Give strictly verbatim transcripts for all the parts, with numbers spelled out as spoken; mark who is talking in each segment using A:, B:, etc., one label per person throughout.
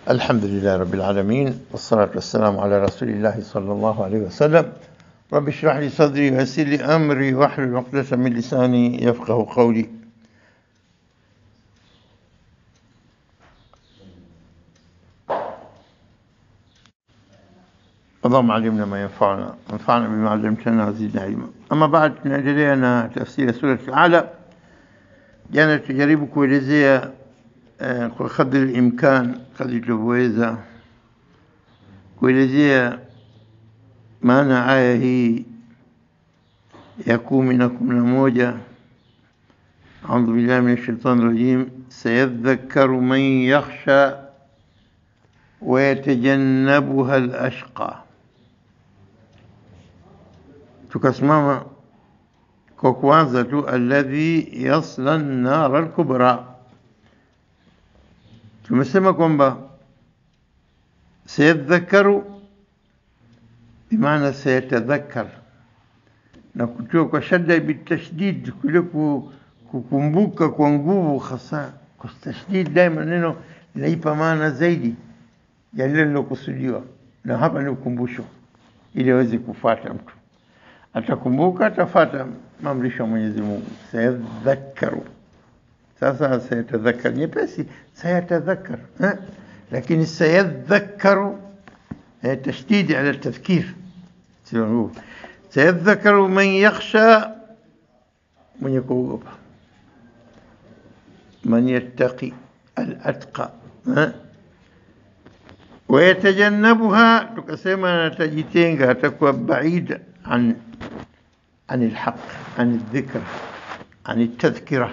A: الحمد لله رب العالمين، والصلاة والسلام على رسول الله صلى الله عليه وسلم. رب اشرح لي صدري ويسر لي أمري واحلل عقدة من لساني يفقه قولي. اللهم علمنا ما ينفعنا وانفعنا بما علمتنا وزدنا علما. أما بعد, tunaendelea na tafsiri ya sura Al-A'la. Jana tujaribu kuelezea uh, kwa kadri imkan, kadri tulivyoweza kuelezea maana aya hii ya kumi na kumi na moja. A'udhu billahi minash shaitani rajim. Sayadhakkaru man yakhsha wa yatajannabuha al-ashqa. Tukasimama kwa kwanza tu alladhi yasla an-nar al-kubra. Tumesema kwamba sayadhakkaru bimaana sayatadhakkar, na kutoa kwa shadda bitashdid, kule kukumbuka kwa nguvu, hasa kwa tashdid daima neno linaipa maana zaidi ya lile lilokusudiwa, na hapa ni ukumbusho ili aweze kufuata. Mtu atakumbuka, atafuata maamrisho ya Mwenyezi Mungu. Sayadhakkaru, sasa sayatadhakkar nyepesi, sayatadhakkar, lakini sayadhakkaru tashdid ala tadhkir. Sio sayadhakkaru man yakhsha, mwenye kuogopa, man yattaqi al-atqa. Wayatajannabuha, tukasema atajitenga, atakuwa baida an عن الحق، عن الذكر، عن التذكرة.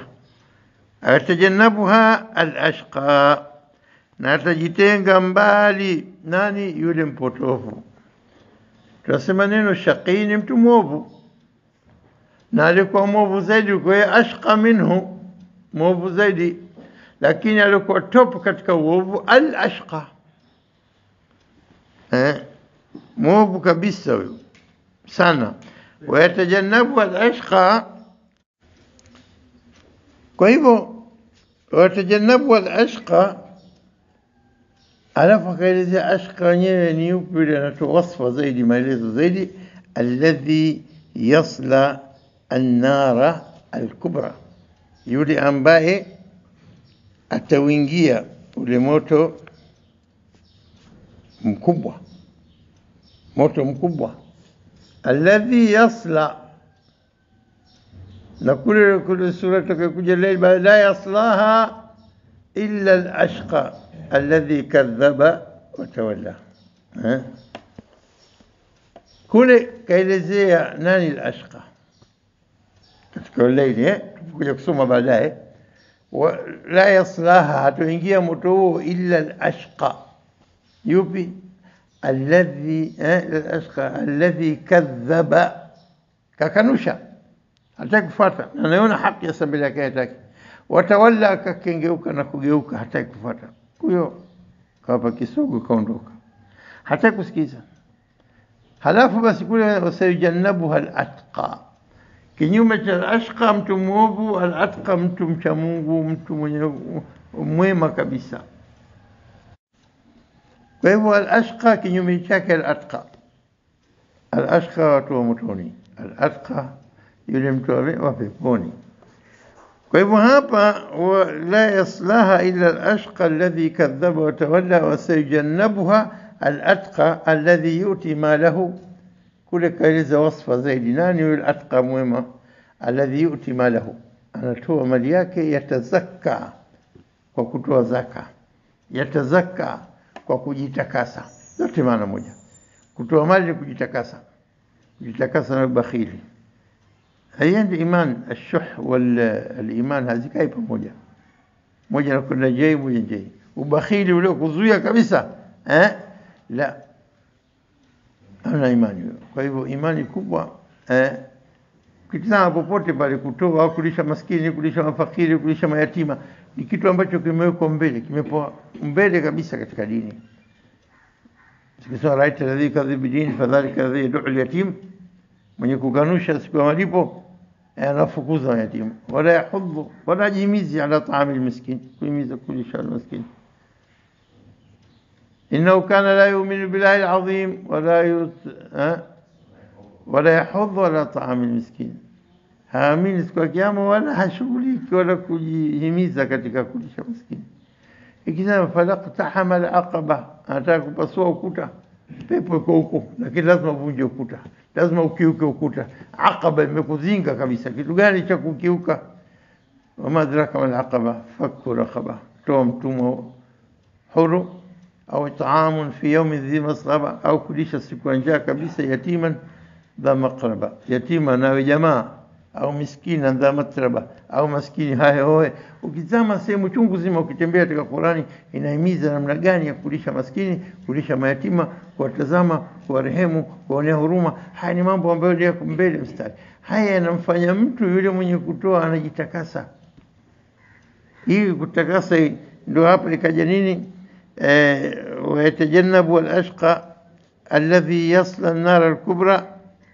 A: أتجنبها الأشقى، ناتجتين mbali nani? Yule mpotofu. Tunasema neno shaqi ni mtu mwovu, na alikuwa mwovu zaidi kwa ashqa minhu, mwovu zaidi, lakini alikuwa top katika uovu, al-ashqa, eh, mwovu kabisa huyo sana. Wayatajannabu al-ashqa. Kwa hivyo wayatajannabu al-ashqa, alafu akaelezea ashqa wenyewe ni yupi, anatoa wasfa zaidi, maelezo zaidi. Alladhi yasla an-nara al-kubra, yule ambaye atawingia ule moto mkubwa, moto mkubwa. Alladhi yasla, na kule kule sura tukakuja leo, la yaslaha illa al-ashqa alladhi kadhaba wa tawalla. Kule kaelezea nani al-ashqa katika leo, tukuja kusoma baadaye. La yaslaha, hatoingia moto huo illa al-ashqa. Yupi? الذي الأشقى الذي كذب، ككنوشا hataki kufuata, anaona haki ya sabili yake hataki. Watawalla, akakengeuka na kugeuka, hataki kufuata. Huyo kapa kisogo, kaondoka, hataki kusikiza. Halafu basi kule wasayujannabuha al-atqa, kinyume cha al-ashqa mtu mwovu, al-atqa mtu mcha Mungu, mtu mwenye mwema kabisa. Kwa hivyo al-ashqa kinyume chake al-atqa. Al-ashqa watu wa motoni, al-atqa yule mtu wa peponi. Kwa hivyo hapa la yaslaha illa al-ashqa alladhi kadhaba wa tawalla wa sayujannabuha al-atqa alladhi yuti malahu. Kule kaeleza wasfa zaidi, nani yule atqa mwema? Alladhi yuti malahu, anatoa mali yake, yatazakka, kwa kutoa zaka, yatazakka kwa kujitakasa. Zote maana moja, kutoa mali ni kujitakasa, kujitakasa na bakhili. Hayendi iman ashuh wal al-iman, hazikai pamoja, moja na kuna jai, moja jai. Ubakhili ule kuzuia kabisa, eh, la, ana imani. Kwa hivyo imani kubwa, eh, kitazama popote pale, kutoa au kulisha maskini, kulisha mafakiri, kulisha mayatima, ni kitu ambacho kimewekwa mbele, kimepoa mbele kabisa katika dini. Sikisema raita alladhi kadhiba dini fadhalika alladhi yad'u al-yatim, mwenye kukanusha siku ya malipo anafukuza yatima. Wala yahudhu, wala jimizi ala ta'am al-miskin, kuimiza kulisha al-miskin. إنه كان لا يؤمن بالله العظيم ولا يت... أه؟ ولا يحض ولا طعام المسكين. haamini siku ya kiyama wala hashughuliki wala kujihimiza katika kulisha maskini. Ikisema falaqtahama al-aqaba, anataka kupasua ukuta, pepo iko huko, lakini lazima uvunje ukuta, lazima ukiuke ukuta. Aqaba imekuzinga kabisa. Kitu gani cha kukiuka? Wama adraka mal aqaba, fakku raqaba, toa mtumwa huru, au taamun fi yawmin dhi masghaba, au kulisha siku ya njaa kabisa, yatiman dha maqraba, yatima na jamaa, au miskina dha matraba, au maskini haya hoe. Ukizama sehemu chungu zima, ukitembea katika Qur'ani inahimiza namna gani ya kulisha maskini, kulisha mayatima, kuwatazama, kuwarehemu, kuonea huruma. Haya ni mambo ambayo yako mbele mstari. Haya yanamfanya mtu yule mwenye kutoa anajitakasa. Hii kutakasa ndio hapa ikaja nini? Eh, wa yatajannabu al-ashqa alladhi yasla an-nar al-kubra.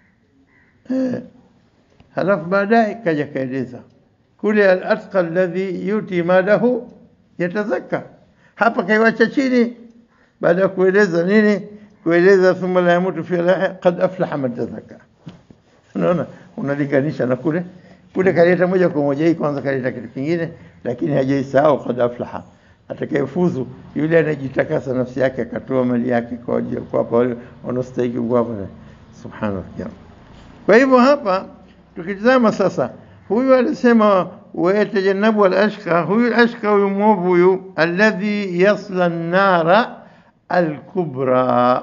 A: Eh, halafu baadaye kaja kaeleza kule al-atqa alladhi yuti malahu yatazakka. Hapa kaiwacha chini baada ya kueleza nini? Kueleza thumma la yamutu fi qad aflaha man tazakka. Unaona, unalinganisha na kule kule kaleta moja kwa moja, hii kwanza kaleta kitu kingine, lakini hajaisahau qad aflaha. Atakayefuzu yule anajitakasa nafsi yake, akatoa mali yake kwa ajili ya kuwapa wale wanaostahili kuwapa. Subhanallah. Kwa hivyo hapa tukitazama sasa, huyu alisema wa yatajannabu al-ashqa, huyu al-ashqa huyu mwovu huyu, alladhi yasla an-nara al-kubra,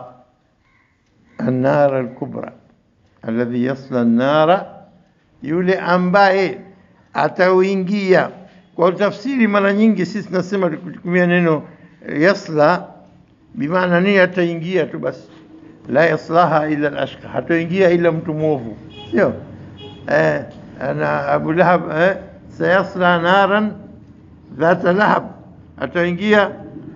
A: an-nara al-kubra, alladhi yasla an-nara, yule ambaye atauingia. Kwa tafsiri mara nyingi sisi tunasema tukitumia neno yasla bimaana ni ataingia tu basi, la yaslaha illa al-ashqa, hataingia ila mtu mwovu, sio eh ana Abu Lahab eh sayasla naran dhata lahab, ataingia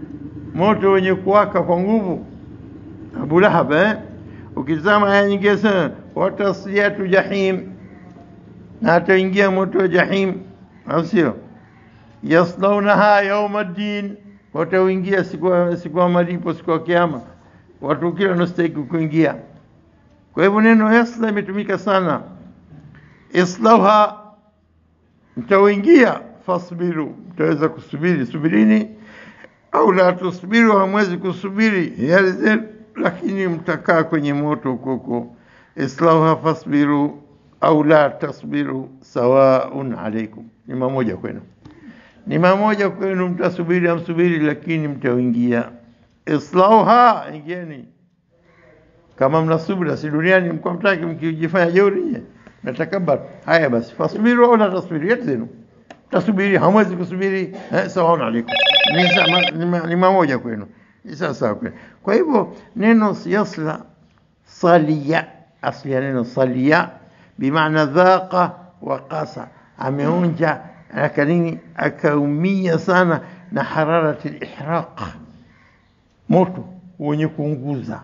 A: moto wenye kuwaka kwa nguvu. Abu Lahab eh ukizama aya nyingine sana watasliyatu jahim, na ataingia moto wa jahim, au sio? Yaslaunaha yawm ad-din, wataingia siku siku ya malipo, siku ya kiyama, watu kila wanastahili kuingia. Kwa hivyo neno yasla imetumika sana. Islauha, mtaingia, fasbiru, mtaweza kusubiri, subirini, au la tusbiru, hamwezi kusubiri yale, lakini mtakaa kwenye moto huko. Islauha fasbiru au la tasbiru sawaun alaykum, ni mamoja kwenu, ni mamoja kwenu, mtasubiri amsubiri, lakini mtaingia. Islauha, ingieni. Kama mnasubiri si duniani mko mtaki mkijifanya jeuri natakabar, haya basi fasbiru au la tasbiru, yote zenu tasubiri, hamwezi kusubiri, eh, sawaun alaykum, ni ni mamoja kwenu, ni sawa kwenu. Kwa hivyo neno yasla salia, asli ya neno salia bimaana dhaqa wa qasa, ameonja akanini, akaumia sana na hararati al-ihraq, moto wenye kuunguza,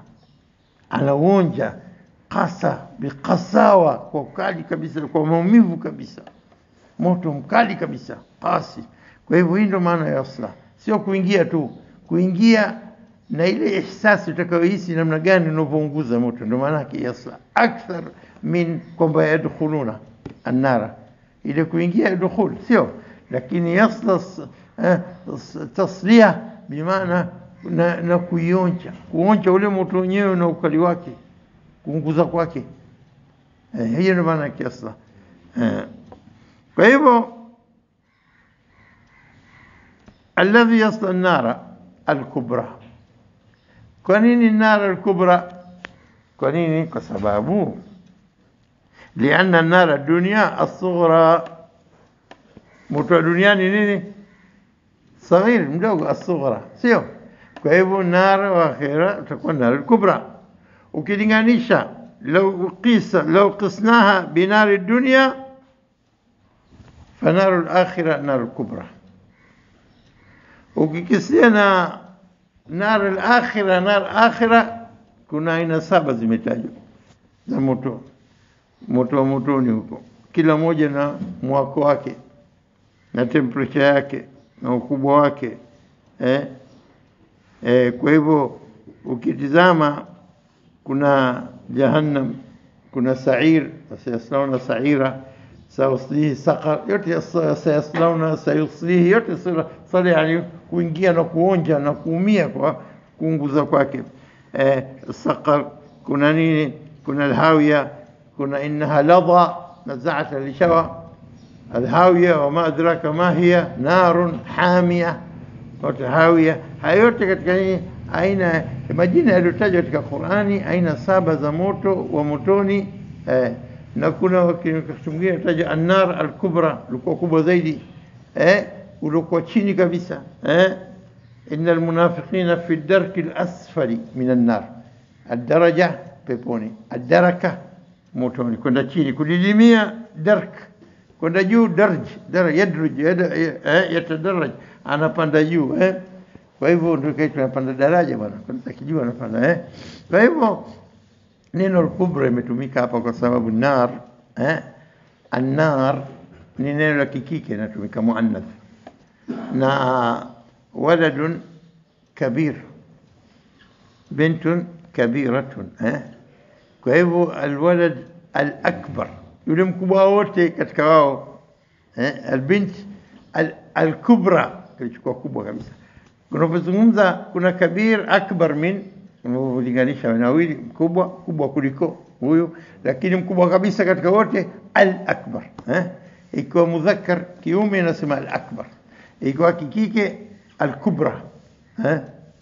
A: anaonja qasa biqasawa, kwa kali kabisa, kwa maumivu kabisa, moto mkali kabisa, qasi. Kwa hivyo hii ndio maana ya asla, sio kuingia tu, kuingia na ile ihsasi utakayohisi namna gani unavyounguza moto, ndio maana yake yasla akthar min kwamba yadkhuluna an-nara, ile kuingia dukhul sio, lakini yasla eh, tasliya bimaana na, na kuionja, kuonja ule moto wenyewe na ukali wake, kuunguza kwake, eh, hiyo ndio maana yake yasla. Eh, kwa hivyo alladhi yasla an-nara al-kubra. Kwa nini an-nara al-kubra? Kwa nini? Kwa sababu لأن النار الدنيا الصغرى، moto duniani nini? Saghir, mdogo, الصغرى sio. Kwa hivyo nar wa akhira itakuwa nar al-kubra. Ukilinganisha لو قيس لو قسناها بنار الدنيا فنار الآخرة نار الكبرى. ukikisiana nar al-akhira nar akhira, kuna aina saba zimetajwa za moto, moto wa motoni huko, kila moja na mwako wake na temperature yake na ukubwa wake, eh eh kwa hivyo ukitizama kuna jahannam, kuna sa'ir, sayaslawna sa'ira, sayuslihi saqar, yote sayaslawna sayuslihi, yote sala yani kuingia na kuonja na kuumia kwa kuunguza kwake. eh, saqar, kuna nini, kuna alhawiya, kuna innaha ladha nazaat lishawa, alhawiya wama adraka ma hiya narun hamiya, yote hawiya. Hayo yote katika nini, aina majina yaliyotajwa katika Qur'ani, aina saba za moto wa motoni. eh, na kuna wakati mwingine taja an-nar al-kubra, ulikuwa kubwa zaidi, eh ulikuwa chini kabisa. eh innal munafiqina fi ad-darki al-asfali min an-nar, ad-daraja peponi, ad-daraka motoni, kwenda chini kudidimia, dark kwenda juu, darj daraj yadruj yatadaraj, anapanda juu. eh Kwa hivyo ndio kitu tunapanda daraja bwana, kwa kijua anapanda. eh Kwa hivyo neno al-kubra imetumika hapa kwa sababu nar, eh an-nar ni neno la kikike, inatumika muannath, na waladun kabir, bintun kabiratun. eh Kwa hivyo alwalad al-akbar, yule mkubwa wote katika wao. eh albint al-kubra, kilichokuwa kubwa kabisa. Unapozungumza kuna kabir akbar min, unalinganisha na wawili, mkubwa kubwa kuliko huyo, lakini mkubwa kabisa katika wote al-akbar. eh ikiwa mudhakkar kiume nasema al-akbar, ikiwa kikike al-kubra. eh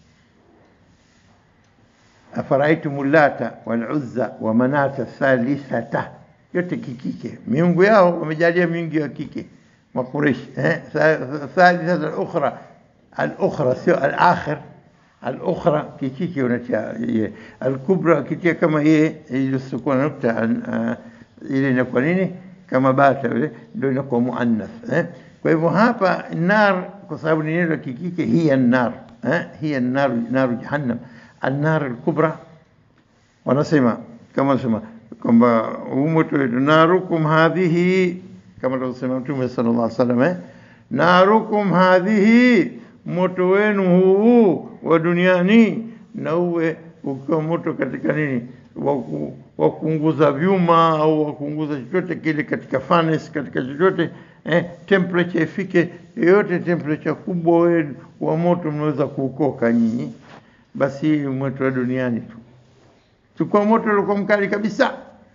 A: afaraitum lata wal uzza wa manata thalithata, yote kikike, miungu yao wamejalia miungu ya kike makureshi. eh thalithata al-ukhra, al-ukhra sio al-akhir, al-ukhra kikike unatia al-kubra kitia kama yeye iliyokuwa nukta ile inakuwa nini, kama bata ile ndio inakuwa muannath. eh Kwa hivyo hapa nar, kwa sababu ni neno la kikike, hiya an-nar. eh hiya an-nar, nar jahannam, an-nar al-kubra. Wanasema kama wanasema kwamba umoto wetu, narukum hadhihi, kama alivyosema Mtume sallallahu alaihi wasallam, eh narukum hadhihi, moto wenu huu wa duniani, na uwe ukiwa moto katika nini, wa kuunguza vyuma au wa kuunguza chochote kile katika furnace, katika chochote. eh temperature ifike yote, temperature kubwa wenu wa moto mnaweza kuukoka nyinyi, basi moto wa duniani tu. Chukua moto uliokuwa mkali kabisa,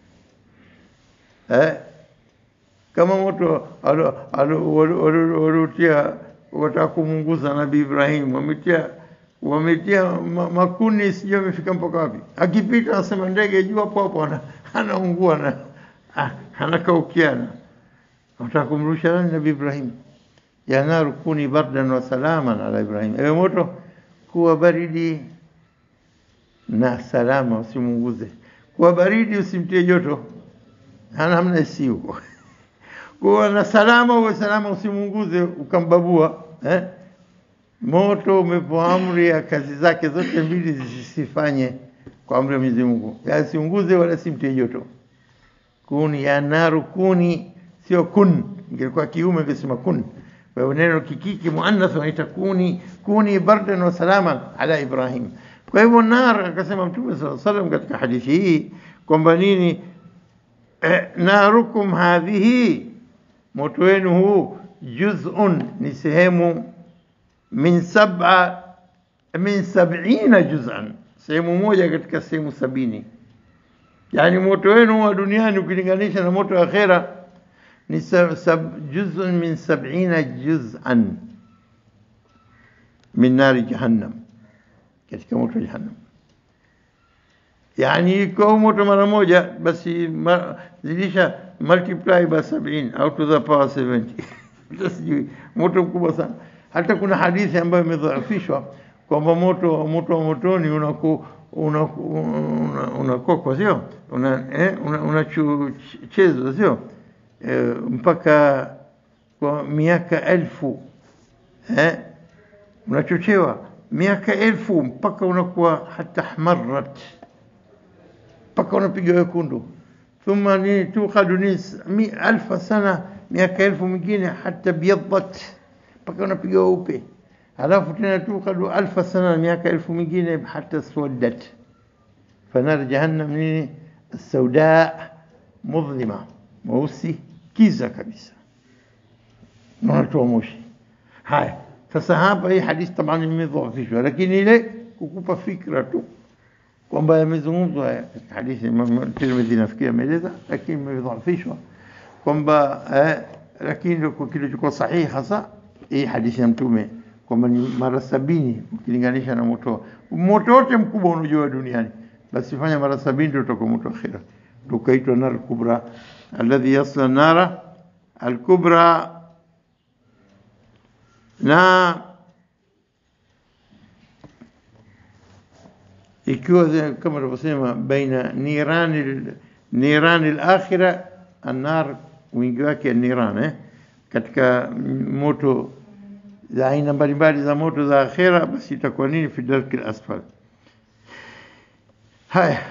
A: eh kama moto waliotia wataka kumunguza Nabii Ibrahim, wametia wametia makuni, sijui amefika mpaka wapi, akipita anasema ndege juu hapo hapo anaungua na anakaukiana. Wataka kumrusha Nabii Ibrahim, ya naru kuni bardan wa salaman ala Ibrahim, ewe moto kuwa baridi na salama, usimunguze. Kuwa baridi, usimtie joto, hana hamna isi huko. Kuwa na salama, uwe salama, usimunguze ukambabua. eh Moto umepewa amri ya kazi zake zote mbili zisifanye kwa amri ya Mwenyezi Mungu, ya siunguze wala simtie joto. Kuni ya naru kuni, sio kun, ingekuwa kiume ingesema kun. Kwa hiyo neno kikiki muannath wanaita kuni, kuni bardan wa salaman ala Ibrahim. Kwa hivyo nar, akasema Mtume sallallahu alaihi wasallam katika hadithi hii kwamba nini, eh, narukum hadhihi, moto wenu huu, juz'un, ni sehemu, min sab'a min sab'ina juz'an, sehemu moja katika sehemu sabini. Yani moto wenu wa duniani ukilinganisha na moto wa akhera ni sab, sab, juz'un min sab'ina juz'an min nari jahannam, katika moto wa jahannam. Yani kwa moto mara moja basi ma, zidisha multiply by sabini au to the power seventy. Sijui moto mkubwa sana. Hata kuna hadithi ambayo imedhaifishwa kwamba moto moto wa motoni unaku unakokwa, sio una eh unachezo, sio eh, mpaka kwa miaka elfu, eh unachochewa miaka elfu mpaka unakuwa hata hamarat, mpaka unapiga wekundu. Thumma ni tuqadu nis alfa sana, miaka elfu mingine hata biyadhat, mpaka unapiga weupe. halafu tena tuqadu alfa sana, miaka elfu mingine, hata swaddat fanar jahannam nini sauda mudhlima, mweusi kiza kabisa, na unatoa moshi. Haya, sasa hapa hii hadithi tabani imedhoofishwa, lakini ile kukupa fikra tu kwamba yamezungumzwa haya hadithi. Imam Tirmidhi nafikiri ameeleza, lakini imedhoofishwa kwamba eh, lakini ndio kilichokuwa sahihi hasa hii hadithi ya Mtume kwamba ni mara sabini ukilinganisha na moto moto wote mkubwa unajua duniani, basi fanya mara sabini ndio utakuwa moto akhira. Tukaitwa nar kubra, alladhi yasla nara al-kubra. Na ikiwa kama tulivyosema, baina nirani nirani al-akhira an-nar, wingi wake niran eh, katika moto za aina mbalimbali za moto za akhira, basi itakuwa nini? Fi darki al-asfal. haya,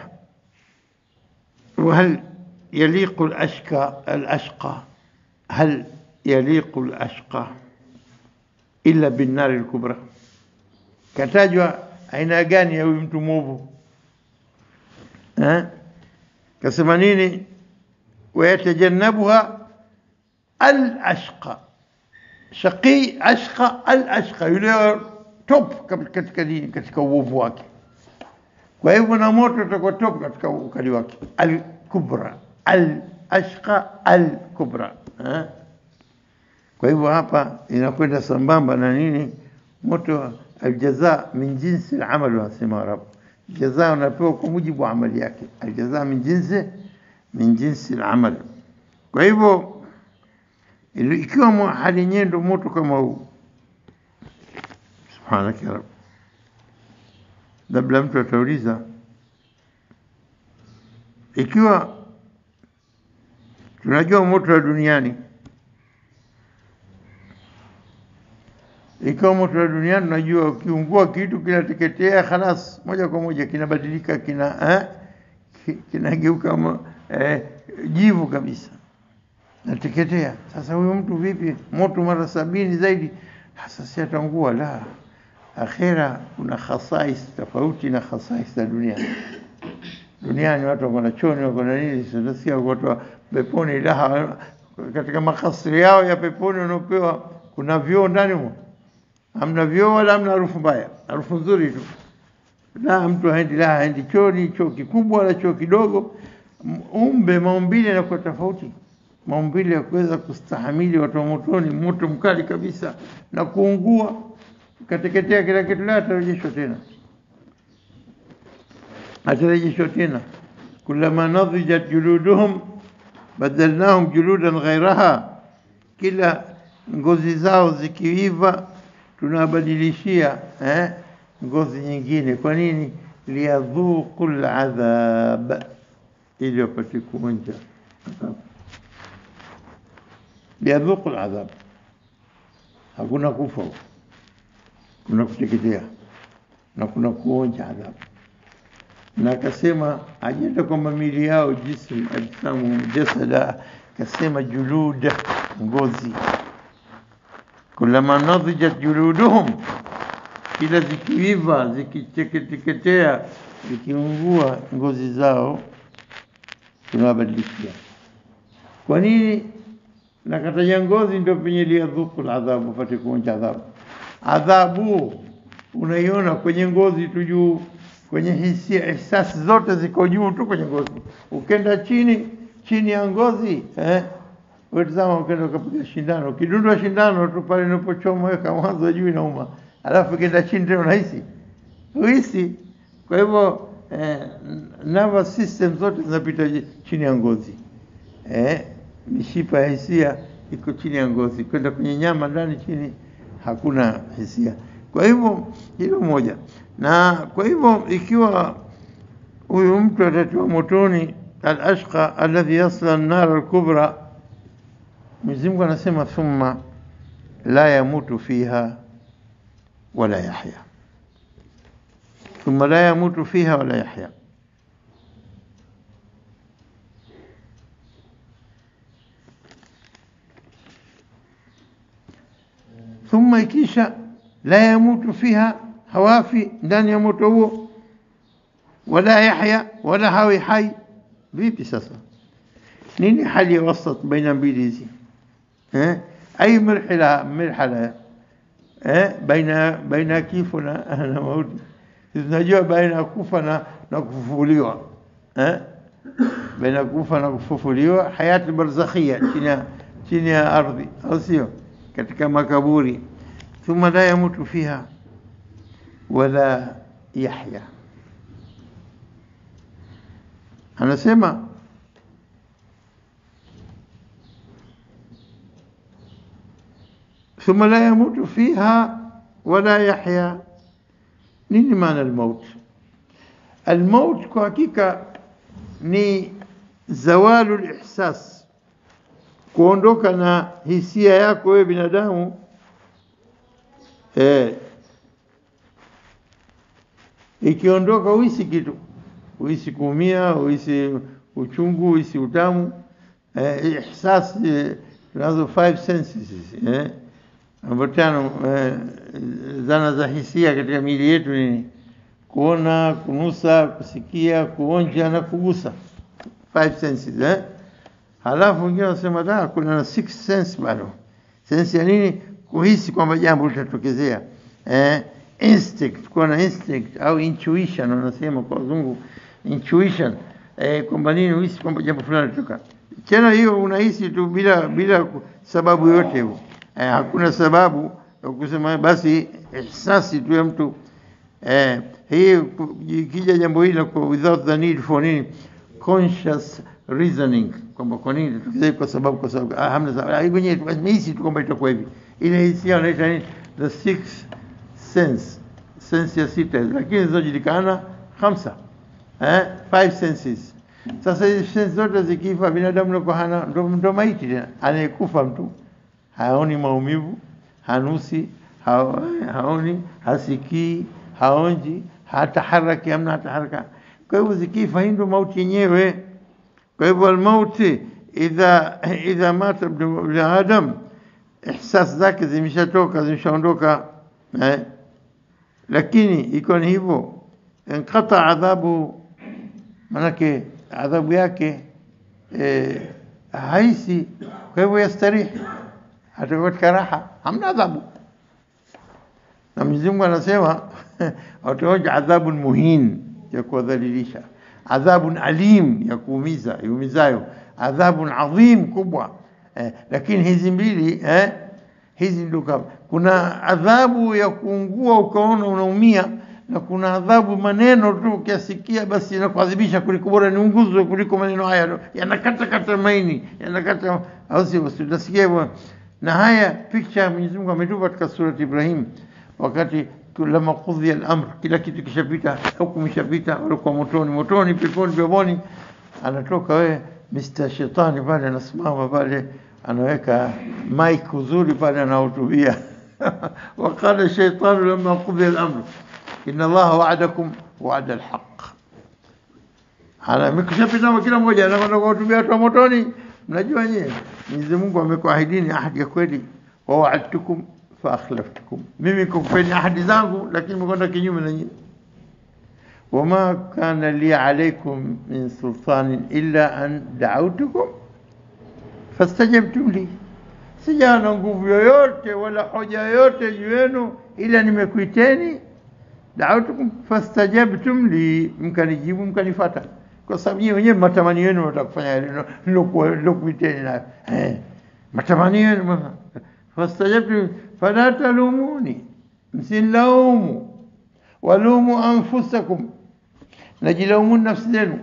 A: وهل يليق الأشقى الأشقى هل يليق الأشقى إلا بالنار الكبرى؟ katajwa aina gani ya huyu mtu mwovu eh? Kasema nini? wayatajannabuha al-ashqa, shaqi ashqa al-ashqa, yule top katika dini, katika uovu wake. Kwa hivyo na moto utakuwa top katika ukali wake. Al-kubra, al-ashqa al-kubra eh? Kwa hivyo hapa inakwenda sambamba na nini? Moto aljaza min jinsi al-amal, wasema Arabu. Jaza unapewa kwa mujibu wa amali yake. Aljaza min jinsi min jinsi al-amal. Kwa hivyo ikiwa hali nyendo moto kama huu, subhanaka ya Rabb, labda mtu atauliza, ikiwa tunajua moto wa duniani, ikiwa moto wa duniani tunajua ukiungua kitu kinateketea khalas, moja kwa moja kinabadilika, kina eh, kinageuka eh, jivu kabisa, nateketea. Sasa huyo mtu vipi? Moto mara sabini zaidi, hasa si atangua? La, akhira kuna khasais tofauti na khasais za dunia. Duniani watu wako na choni, wako na nini, sasa watu wa peponi, la, katika makasri yao ya peponi wanaopewa kuna vyoo ndani humo, hamna vyoo wala hamna harufu mbaya, harufu nzuri tu. La, mtu haendi, la haendi choni, choo kikubwa wala choo kidogo. Umbe maumbile yanakuwa tofauti, maumbile ya kuweza kustahamili watu wa motoni, moto mkali kabisa na kuungua, kateketea kila kitu. La, atarejeshwa tena, atarejeshwa tena. Kullama nadhijat juluduhum badalnahum juludan ghayraha, kila ngozi zao zikiiva tunabadilishia eh, ngozi nyingine. Kwa nini? liyadhuqul adhab, ili wapate kuonja adhabu. Liyadhuqul adhab, hakuna kufa, kuna kuteketea na kuna kuonja adhabu. Na akasema ajenda kwamba mili yao jism ajsamu jasada, kasema juluda, ngozi. Kullama nadhijat juluduhum, kila zikiiva, zikiteketea, zikiungua ngozi zao tunabadilishia. Kwa nini? Na kataja ngozi ndio penye liyadhuqul adhabu, pate kuonja adhabu. Adhabu unaiona kwenye ngozi tu juu, kwenye hisia, ihsasi zote ziko juu tu kwenye ngozi. Ukenda chini, chini ya ngozi eh, utazama, ukenda ukapiga shindano, kidundwa shindano tu pale unapochoma weka mwanzo juu inauma, alafu kenda chini tena unahisi, uhisi. Kwa hivyo eh, nervous system zote zinapita chini ya ngozi eh, mishipa ya hisia iko chini ya ngozi, kwenda kwenye nyama ndani chini hakuna hisia. Kwa hivyo hilo moja. Na kwa hivyo ikiwa huyu mtu atatiwa motoni, al-ashqa alladhi yasla an-nar al-kubra, Mwenyezi Mungu anasema thumma la yamutu fiha wala yahya, thumma la yamutu fiha wala yahya. Thumma ikisha la yamutu fiha, hawafi ndani ya moto huo, wala yahya, wala hawi hai. Vipi sasa? Nini hali ya wasat baina mbili hizi? eh ay marhala marhala eh baina baina kifo na na mauti. Tunajua baina kufa na na kufufuliwa, eh baina kufa na kufufuliwa, hayati barzakhia chini chini ya ardhi, au sio? Katika makaburi. Thumma la yamutu fiha wala yahya. Anasema ثم لا يموت فيها ولا يحيا. nini maana الموت؟ الموت kwa hakika ni zawalu al-ihsas, kuondoka na hisia yako wewe binadamu, eh ikiondoka uisi kitu, uisi kuumia, uisi uchungu, uisi utamu. eh ihsas tunazo five senses, eh ambatano eh, zana za hisia katika miili yetu ni kuona, kunusa, kusikia, kuonja na kugusa, five senses. eh halafu wengine wanasema da kuna na six sense bado. Sense ya nini? Kuhisi kwamba jambo litatokezea, eh instinct, kuna na instinct au intuition wanasema kwa wazungu, intuition, eh kwamba nini, uhisi kwamba jambo fulani litatoka. Tena hiyo unahisi tu bila bila sababu yote hiyo. Eh, hakuna sababu ya kusema basi ihsasi tu ya mtu. Eh, hii ikija jambo hili kwa without the need for nini conscious reasoning, kwamba kwa nini tukizai kwa sababu kwa sababu ah, hamna sababu wenyewe tumehisi tu kwamba itakuwa hivi. Ile hisia inaitwa nini? The sixth sense, sense ya sita, lakini zinajulikana khamsa, eh five senses. Sasa hizi senses zote zikifa, binadamu ndio hana, ndo maiti tena. Anayekufa mtu haoni maumivu, hanusi, haoni, hasikii, haonji, hata haraka, hamna hata haraka. Kwa hivyo zikifa ndio mauti yenyewe. Kwa hivyo almauti idha idha mata ibn Adam, ihsas zake zimeshatoka, zimeshaondoka. eh lakini iko ni hivyo, inqata adhabu, manake adhabu yake eh haisi. Kwa hivyo yastarihi, atakuwa raha, hamna adhabu. Na Mwenyezi Mungu anasema ataoja adhabu muhin, ya kuadhalilisha, adhabu alim, ya kuumiza, yumizayo, adhabu adhim, kubwa. eh, lakini hizi mbili eh hizi ndio, kuna adhabu ya kuungua ukaona unaumia, na kuna adhabu maneno tu ukiasikia basi inakuadhibisha, kuliko bora niunguzwe kuliko maneno haya yanakata kata maini, yanakata, au sio? Utasikia hivyo. Na haya picture Mwenyezi Mungu ametupa katika surati Ibrahim, wakati lama qudhiya al-amr, kila kitu kishapita, hukumu ishapita, walikuwa motoni, motoni, peponi, peponi. Anatoka wewe Mister Shetani pale anasimama pale, anaweka mic uzuri pale, anahutubia waqala shaytanu lamma qudhiya al-amr inna Allaha wa'adakum wa'da al-haqq. Hala mikishapita kila mmoja anakwenda kuhutubia watu wa motoni. Mnajua nyewe Mwenyezi Mungu amekuahidini ahadi ya kweli, wa wa'adtukum fa akhlaftukum, mimi kukupeni ahadi zangu lakini mmekwenda kinyume na nyinyi. Wama kana li alaykum min sultanin illa an da'awtukum fastajabtum li, sijana nguvu yoyote wala hoja yoyote juu yenu ila nimekuiteni. Da'awtukum fastajabtum li, mkanijibu, mkanifuata, kwa sababu nyinyi wenyewe matamanio yenu mtakufanya ile nilokuiteni nayo, eh matamanio yenu. Fastajabtum fala talumuni, msilaumu, walumu anfusakum, najilaumu nafsi zenu.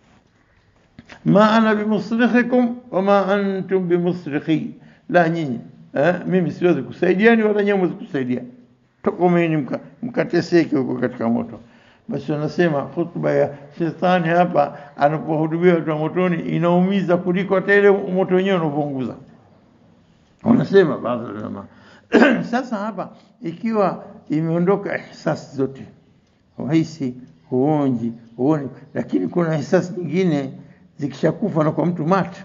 A: Ma ana bimusrikhikum wama antum bimusrikhi, la nyinyi eh mimi siwezi kusaidiani wala nyinyi mwezi kusaidia, tokomeni mkateseke huko katika moto. Basi wanasema khutba ya shetani hapa anapohutubia watu wa motoni inaumiza kuliko hata ile moto wenyewe unapounguza, wanasema baadhi ya ulama. Sasa hapa ikiwa imeondoka ihsas zote, uhisi, huonji, huoni, lakini kuna ihsas nyingine zikishakufa na kwa mtu mata,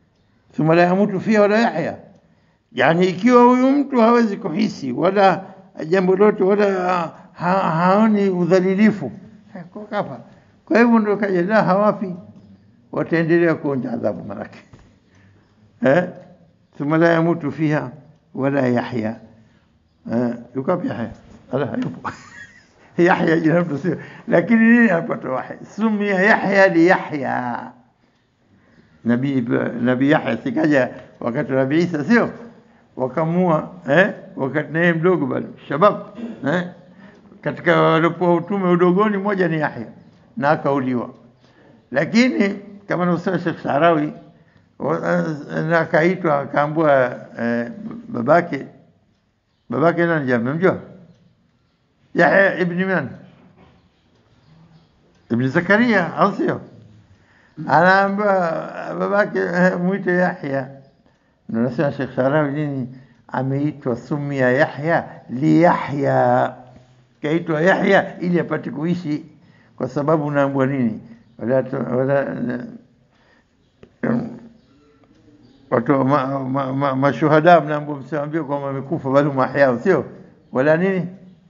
A: thumma la yamutu fiha wala yahya. Yani ikiwa huyu mtu hawezi kuhisi wala jambo lote, wala ha, haoni udhalilifu kwa kafa. Kwa hivyo ndio kaja la hawafi, wataendelea kuonja adhabu maraki eh thumma la yamutu fiha wala yahya eh yuko Yahya ala hayupo Yahya jina mtu sio, lakini nini apata wahi sumia Yahya li Yahya. Nabii Nabii Yahya sikaja wakati Nabii Isa sio, wakamua eh wakati naye mdogo bado shabab eh katika walipoa utume udogoni, moja ni Yahya na akauliwa. Lakini kama anasema Sheikh Sarawi, na akaitwa akaambiwa eh, babake babake nani jamaa mjua? Yahya ibn man ibn Zakaria au sio? Anaambiwa babake muite Yahya. Ndio nasema Sheikh Sarawi nini ameitwa sumia Yahya li Yahya, kaitwa Yahya ili apate kuishi, kwa sababu naambiwa nini wala wala watu mashuhada mnaambiwa msiambie kwamba wamekufa bali mahya sio, wala nini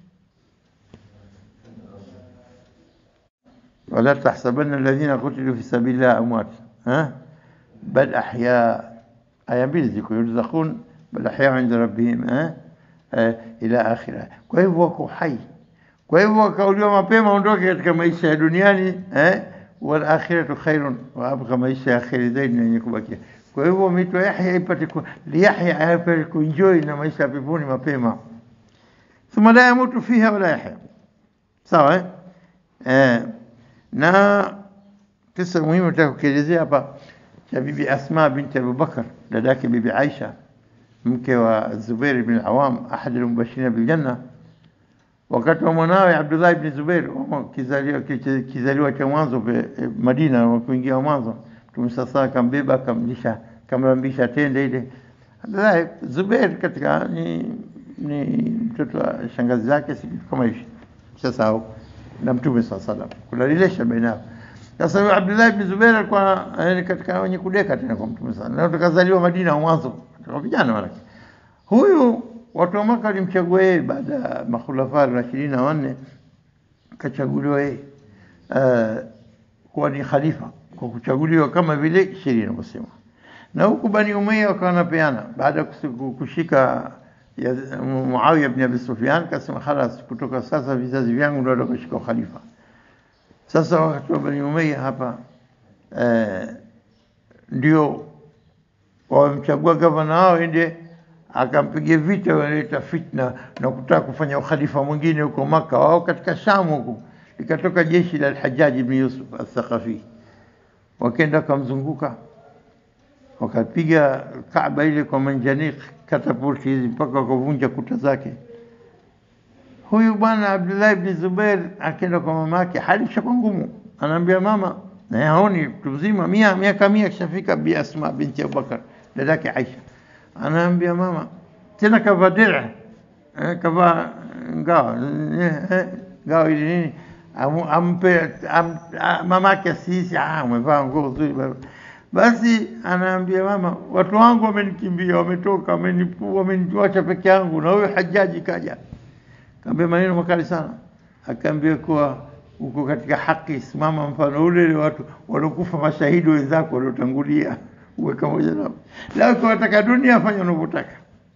A: ولا تحسبن الذين قتلوا في سبيل الله أموات ها بل أحياء aya mbili ziko yurzaqun bal ahya inda rabbihim eh ila akhirah. Kwa hivyo wako hai, kwa hivyo wakauliwa mapema ondoke katika maisha ya duniani eh wal akhiratu khairun wa abqa, maisha ya kheri zaidi yenye kubakia. Kwa hivyo mito Yahya ipate ku Yahya apate kuenjoy na maisha ya peponi mapema. Thumma la yamutu fiha wala yahya, sawa eh eh na kisa muhimu nitakuelezea hapa cha bibi Asma binti Abu Bakar, dadake bibi Aisha mke wa Zubair ibn al-Awam, ahad al-mubashirin bil janna. Wakati wa mwanawe Abdullah ibn Zubair kizaliwa kizaliwa cha mwanzo Madina, wa kuingia mwanzo, Mtume sasa akambeba akamlisha kamrambisha tende ile. Abdullah Zubair katika ni ni mtoto wa shangazi yake, si kama hivi sasa, na Mtume sasa kuna relation baina yao. Sasa Abdullah ibn Zubair alikuwa katika wenye kudeka tena kwa Mtume sana, na tukazaliwa Madina mwanzo kwa vijana wake. Huyu watu wa Makka walimchagua yeye baada ya makhulafa rashidin na wanne, kachaguliwa yeye uh, kuwa ni khalifa kwa kuchaguliwa kama vile sheria inavyosema. Na huku Bani Umayya wakawa wanapeana baada ya kushika ya Muawiya ibn Abi Sufyan, kasema khalas, kutoka sasa vizazi vyangu ndio watashika khalifa. Sasa wakati wa Bani Umayya hapa eh, ndio wamchagua gavana wao ende akampigia vita, waleta fitna na kutaka kufanya ukhalifa mwingine huko Makka. Wao katika Sham huko likatoka jeshi la Al-Hajjaj ibn Yusuf al-Thaqafi, wakaenda kumzunguka, wakapiga Kaaba ile kwa manjanik katapulti hizi mpaka wakavunja kuta zake. Huyu bwana Abdullah ibn Zubair akaenda kwa mama yake, hali ishakuwa ngumu, anaambia mama, na haoni mtu mzima mia miaka mia kishafika, bi Asma binti Abu Bakar dadake Aisha, anaambia mama tena kava dira eh kava ngao eh ngao ile nini ampe mama yake sisi ah umevaa nguo nzuri. Basi anaambia mama, watu wangu wamenikimbia, wametoka, wamenipua, wameniacha peke yangu, na huyo Hajjaji kaja. Kaambia maneno makali sana, akaambia kuwa uko katika haki, simama mfano ule watu walokufa mashahidi wenzako waliotangulia, uwe kama nao. Leo kwa wataka dunia afanye unavyotaka.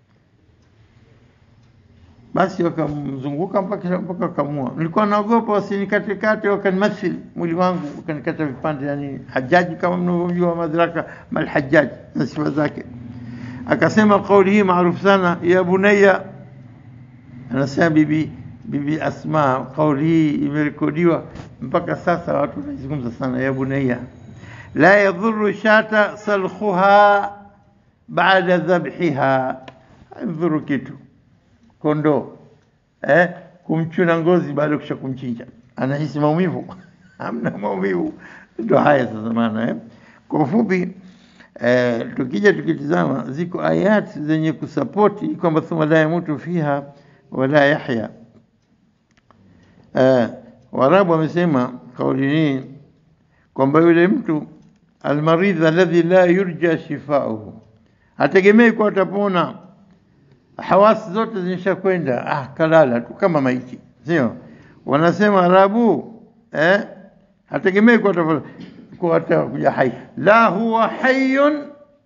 A: Basi wakamzunguka mpaka mpaka kamua. Nilikuwa naogopa wasinikate kate wakanimathili mwili wangu, wakanikata vipande, yani Hajjaji kama mnavyojua madraka mal Hajjaj na sifa zake. Akasema kauli hii maarufu sana, ya bunayya, anasema bibi bibi Asma, kauli hii imerekodiwa mpaka sasa, watu wanazungumza sana, ya bunayya la yadhurru shata salkhuha baada dhabhiha, haidhuru kitu kondo eh kumchuna ngozi baada ya kumchinja, anahisi maumivu? Hamna maumivu. Ndio haya sasa maana eh kwa ufupi eh tukija tukitizama ziko ayat zenye kusapoti kwamba thumma la yamutu fiha wala yahya. eh Waarabu wamesema kauli hii kwamba yule mtu almaridh alladhi la yurja shifauhu, hategemei kwa atapona, hawasi zote zinishakwenda, ah, kalala tu kama maiti, sio? Wanasema Arabu eh, hategemei kwa tafadhali kwa atakuja hai, la huwa hayyun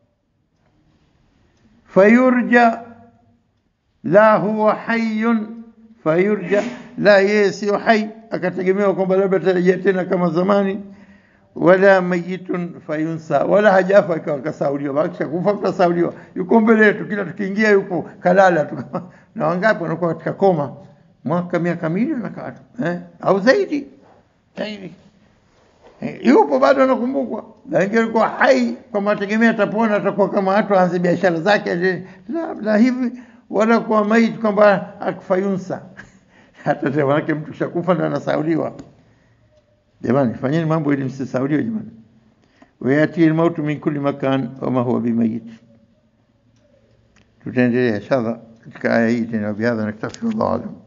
A: fayurja, la huwa hayyun fayurja, la yeye sio hai akategemewa kwamba labda atarejea tena kama zamani, wala mayitun fayunsa, wala hajafa ikawa kasauliwa, bakisha kufa kasauliwa, yuko mbele yetu, kila tukiingia yupo kalala tu. Na wangapi wanakuwa katika koma mwaka miaka milioni na katu eh, au zaidi zaidi, eh, yupo bado anakumbukwa, lakini alikuwa hai kwa mategemeo atapona, atakuwa kama watu aanze biashara zake, la, la hivi, wala kwa maiti kwamba akfayunsa hata sema yake mtu shakufa na anasauliwa. Jamani, fanyeni mambo ili msisauliwe jamani. Wayati al-mautu min kulli makan wama huwa bimayit. Tutaendelea inshallah katika aya hii tena. Bihadha naktafi, wallahu alam.